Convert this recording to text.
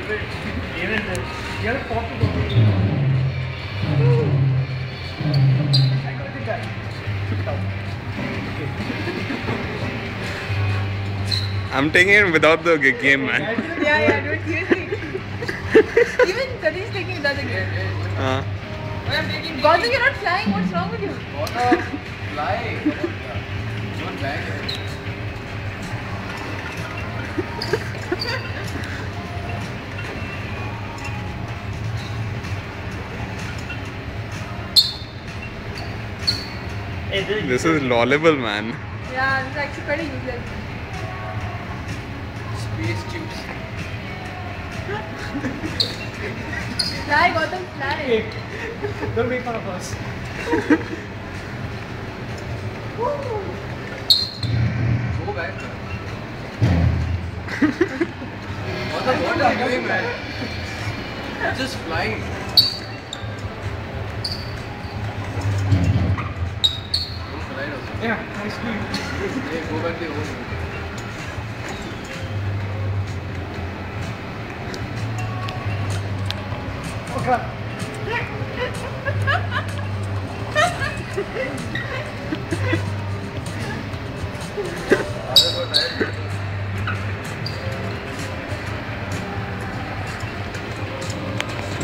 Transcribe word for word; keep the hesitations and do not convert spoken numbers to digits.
Even this. You have to pop it over. I got the guy. I'm taking it without the g- game, man. Yeah, yeah, dude, seriously. Even Satish is taking without the game. Uh, Gautam, you're not flying. What's wrong with you? Fly. Don't bang it. Hey, this, this is lawable, man. Yeah, this is actually pretty useless. Space tubes. Fly, Gautam, fly. Hey, don't make fun of us. Go back. What the what are you doing, man? You're just flying. Don't fly also. Yeah, nice speed. Hey, go back to your own. Oh god.